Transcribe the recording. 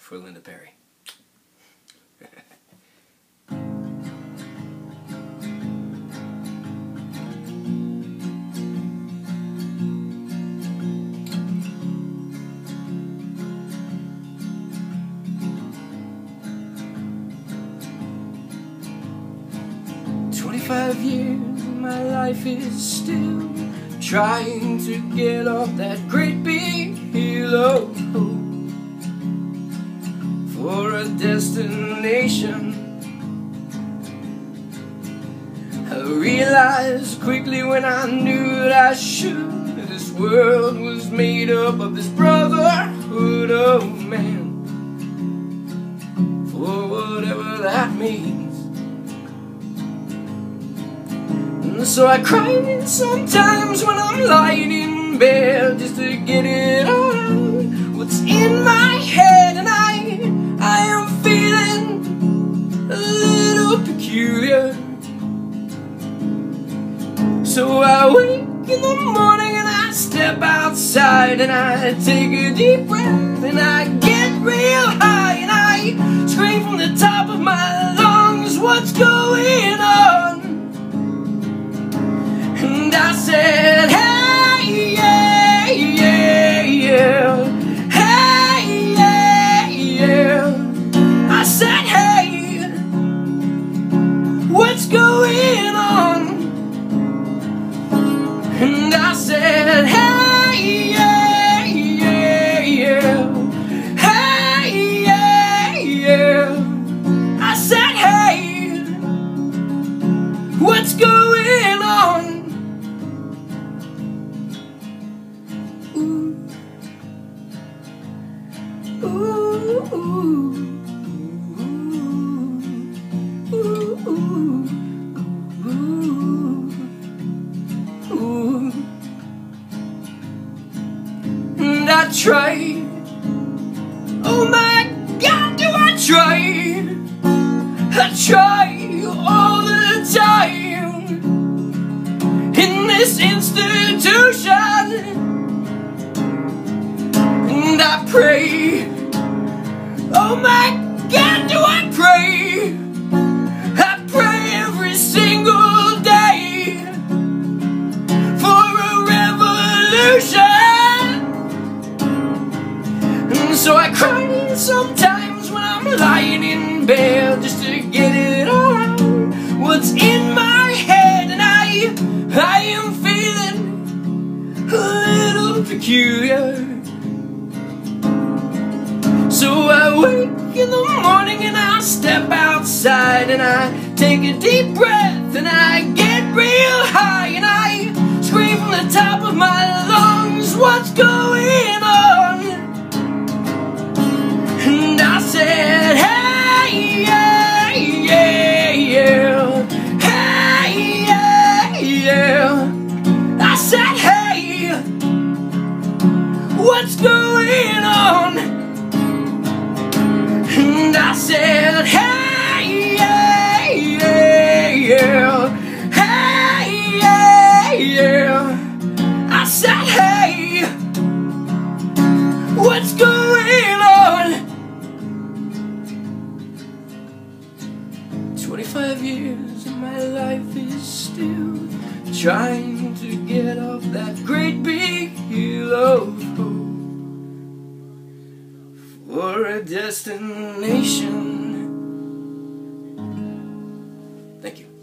for Linda Perry. 25 years, my life is still trying to get off that great big hill of hope for a destination. I realized quickly when I knew that I should, that this world was made up of this brotherhood of man, for whatever that means. So I cry sometimes when I'm lying in bed, just to get it out what's in my head. And I am feeling a little peculiar. So I wake in the morning and I step outside and I take a deep breath and I get real high and I scream from the top of my lungs, what's going on? And I said, hey, yeah, yeah, yeah. Hey, yeah, yeah. I said, hey, what's going on? And I said, hey, yeah, yeah, yeah. Hey, yeah, yeah. I said, hey, what's going on? Ooh, ooh, ooh, ooh, ooh. And I try, oh my God, do I try all the time in this institution. And I pray, oh my God, do I pray? I pray every single day for a revolution. And so I cry sometimes when I'm lying in bed, just to get it out what's in my head. And I am feeling a little peculiar. So I wake in the morning and I step outside and I take a deep breath and I get real high and I scream from the top of my lungs, what's going on? And I said, hey, yeah, yeah, yeah. Hey, yeah, yeah. I said, hey, what's going on? And I said, hey, yeah, yeah, yeah. Hey, yeah, yeah. I said, hey, what's going on? 25 years and my life is still trying to get off that great big hill of hope for a destination. Thank you.